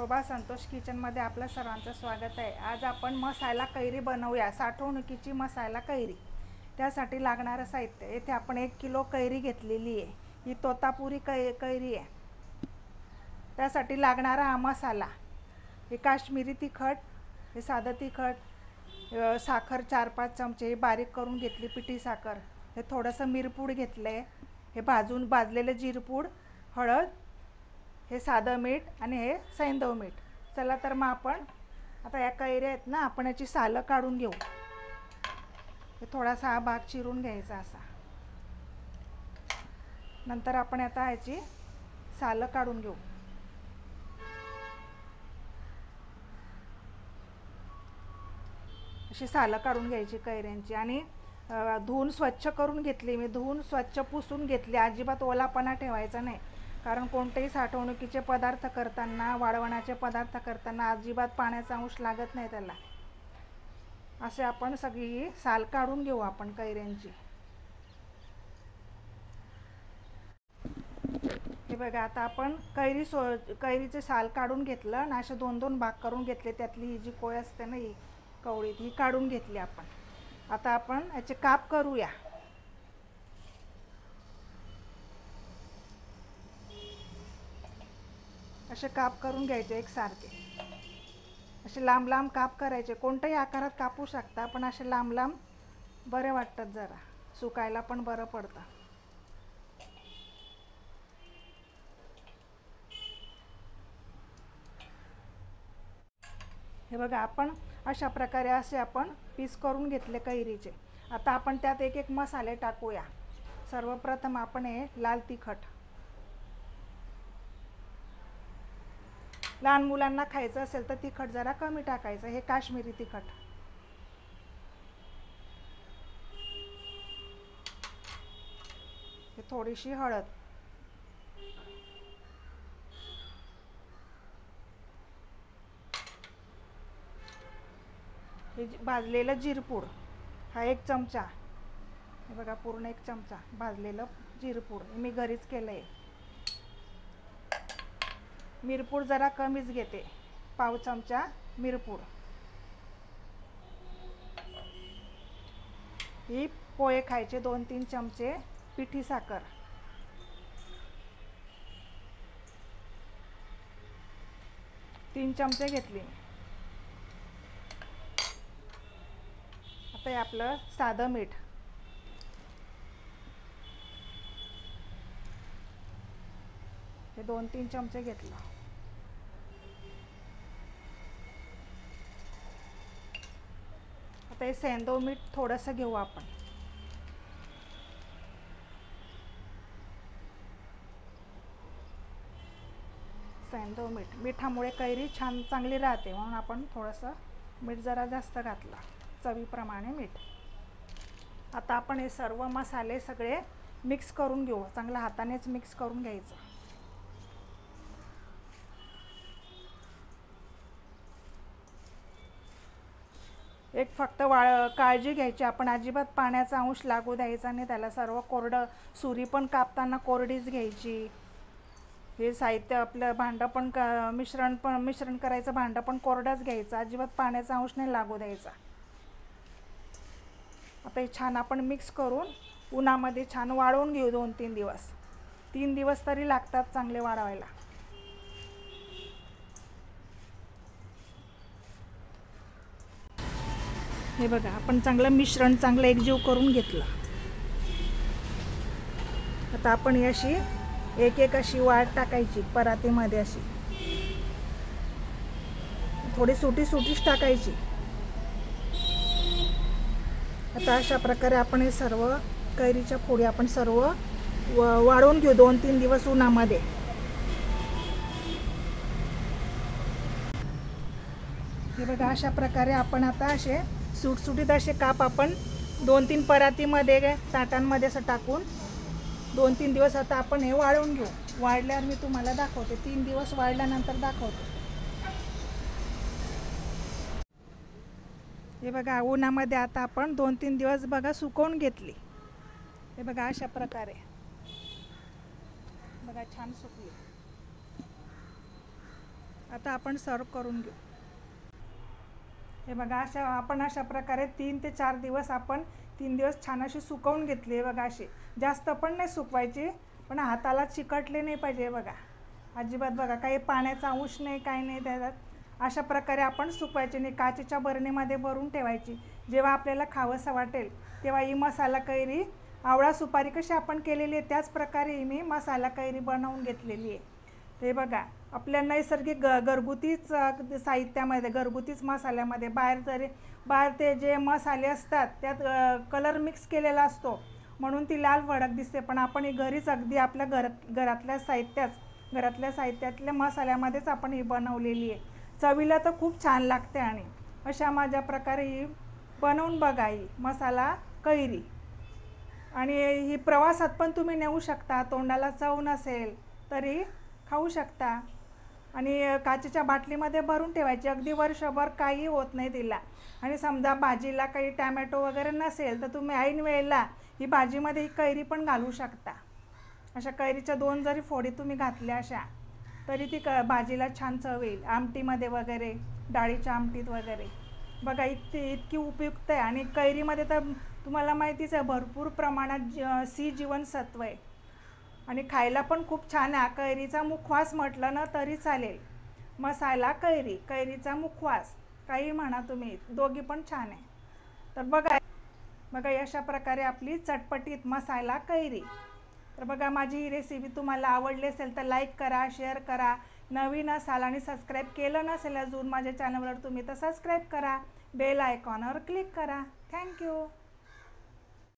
शोभा संतोष किचनमध्ये आपलं सर्वांचं स्वागत आहे। आज आपण मसाला कैरी बनवूया, साठवणुकीची मसाला कैरी। त्यासाठी लागणारं साहित्य, येथे आपण 1 किलो कैरी घेतलेली आहे। ही तोतापुरी कैरी आहे। त्यासाठी लागणारा हा मसाला, हे काश्मीरी तिखट, हे साधं तिखट, साखर 4-5 चमचे बारीक करून घेतली पिठी साखर, हे थोडंसं मिरपूड घेतलंय, हे भाजलेलं जिरपूड, हळद, हे साधं मीठ आणि हे सैंधव मीठ। चला तर मग आपण आता या कैऱ्या आहेत ना, आपण याची सालं काढून घेऊ। हे थोडासा हा भाग चिरून घ्यायचा असा। नंतर आपण आता याची सालं काढून घेऊ। अशी सालं काढून घ्यायची कैऱ्यांची आणि धुवून स्वच्छ करून घेतली मी। धुवून स्वच्छ पुसून घेतली, अजिबात ओलापणा ठेवायचा नाही। कारण कोणतेही साठवणुकीचे पदार्थ करताना, वाळवणाचे पदार्थ करताना अजिबात पाण्याचा अंश लागत नाही त्याला। असे आपण सगळी साल काढून घेऊ आपण कैऱ्यांची। हे बघा, आता आपण कैरीचे साल काढून घेतलं आणि असे 2-2 भाग करून घेतले। त्यातली ही जी कोय असते ना, ही कवळी, ही काढून घेतली आपण। आता आपण याचे काप करूया। असे काप करून घ्यायचे एकसारखे। असे लांब लांब काप करायचे, कोणत्याही आकारात कापू शकता, पण असे लांब लांब बरे वाटतात, जरा सुकायला पण बरं पडतं। हे बघा, आपण अशा प्रकारे असे आपण पीस करून घेतले कैरीचे। आता आपण त्यात एक एक मसाले टाकूया। सर्वप्रथम आपण हे लाल तिखट, लहान मुलांना खायचं असेल तर तिखट जरा कमी टाकायचं, हे काश्मीरी तिखट। हे थोडीशी हळद, हे भाजलेलं जिरपूड, हा 1 चमचा। हे बघा, पूर्ण 1 चमचा भाजलेलं जिरपूड, मी घरीच केलंय। मिरपूड जरा कमीच घेते, पाव चमचा मिरपूड। ही पोहे खायचे 2-3 चमचे पिठी साखर, 3 चमचे घेतली। आता हे आपलं साधं मीठ, हे 2-3 चमचे घेतलं। आता हे सैंधव मीठ थोडंसं घेऊ आपण। सैंधव मीठ, मिठामुळे कैरी चांगली राहते, म्हणून आपण थोडंसं मीठ जरा जास्त घातलं, चवीप्रमाणे मीठ। आता आपण हे सर्व मसाले सगळे मिक्स करून घेऊ, चांगल्या हातानेच मिक्स करून घ्यायचं। एक फक्त काळजी घ्यायची, आपण अजिबात पाण्याचा अंश लागू द्यायचा नाही त्याला। सर्व कोरडं, सुरी पण कापताना कोरडीच घ्यायची। हे साहित्य आपलं भांडं पण मिश्रण करायचं भांडं पण कोरडंच घ्यायचं, अजिबात पाण्याचा अंश नाही लागू द्यायचा। आता हे छान आपण मिक्स करून उन्हामध्ये छान वाळवून घेऊ 2-3 दिवस। 3 दिवस तरी लागतात चांगले वाळवायला। हे बघा, आपण चांगलं मिश्रण चांगलं एकजीव करून घेतलं। आता आपण याशी एक अशी वाट टाकायची परातीमध्ये, अशी थोडी सुटीच टाकायची। आता अशा प्रकारे आपण हे सर्व कैरीच्या फोडी आपण सर्व वाळवून घेऊ 2-3 दिवस उन्हामध्ये। हे बघा, अशा प्रकारे आपण आता असे सुटसुटीत असे काप आपण 2-3 परातीमध्ये, ताटांमध्ये असं टाकून 2-3 दिवस आता आपण हे वाळवून घेऊ। वाळल्यावर मी तुम्हाला दाखवते, 3 दिवस वाळल्यानंतर दाखवते। हे बघा, उन्हामध्ये आता आपण 2-3 दिवस बघा सुकवून घेतली। हे बघा, अशा प्रकारे बघा, छान सुकली। आता आपण सर्व करून घेऊ. हे बघा, अशा प्रकारे 3 ते 4 दिवस आपण 3 दिवस छान अशी सुकवून घेतली. बघा अशी जास्त पण नाही सुकवायची, पण हाताला चिकटले नाही पाहिजे. बघा अजिबात, बघा काही पाण्याचा अंश नाही, काही नाही त्याच्यात. अशा प्रकारे आपण सुकवायची नाही. काचेच्या बरणीमध्ये भरून ठेवायची. जेव्हा आपल्याला खावंसं वाटेल तेव्हा ही मसाला कैरी, आवळा सुपारी कशी आपण केलेली आहे त्याच प्रकारे मी मसाला कैरी बनवून घेतलेली आहे. ते बघा, आपल्या नैसर्गिक घरगुतीच साहित्यामध्ये, घरगुतीच मसाल्यामध्ये, बाहेर ते जे मसाले असतात त्यात कलर मिक्स केलेला असतो म्हणून ती लाल भडक दिसते. पण आपण ही घरीच अगदी आपल्या घरातल्या साहित्यातल्या मसाल्यामध्येच आपण ही बनवलेली आहे. चवीला तर खूप छान लागते. आणि अशा माझ्या प्रकारे ही बनवून बघा ही मसाला कैरी. आणि ही प्रवासात पण तुम्ही नेऊ शकता. तोंडाला चव नसेल तरी खाऊ शकता. आणि काचेच्या बाटलीमध्ये भरून ठेवायची. अगदी वर्षभर काही होत नाही तिला. आणि समजा भाजीला काही टॅमॅटो वगैरे नसेल तर तुम्ही ऐन वेळेला ही भाजीमध्ये ही कैरी पण घालू शकता. अशा कैरीच्या 2 जरी फोडी तुम्ही घातल्या अशा तरी ती भाजीला छान चव येईल. आमटीमध्ये वगैरे, डाळीच्या आमटीत वगैरे. बघा इतकी उपयुक्त आहे. आणि कैरीमध्ये तर तुम्हाला माहितीच आहे भरपूर प्रमाणात सी जीवनसत्व आहे. आणि खायला पण खूप छान आहे. कैरीचा मुखवास म्हटलं ना तरी चालेल. मसाला कैरी, कैरीचा मुखवास, काही म्हणा तुम्ही, दोघी पण छान आहे. तर बघा अशा प्रकारे आपली चटपटीत मसाला कैरी. तर बघा, माझी ही रेसिपी तुम्हाला आवडली असेल तर लाईक करा, शेअर करा. नवीन असाल आणि सबस्क्राईब केलं नसेल अजून माझ्या चॅनलवर तुम्ही तर सबस्क्राईब करा. बेल आयकॉनवर क्लिक करा. थँक्यू.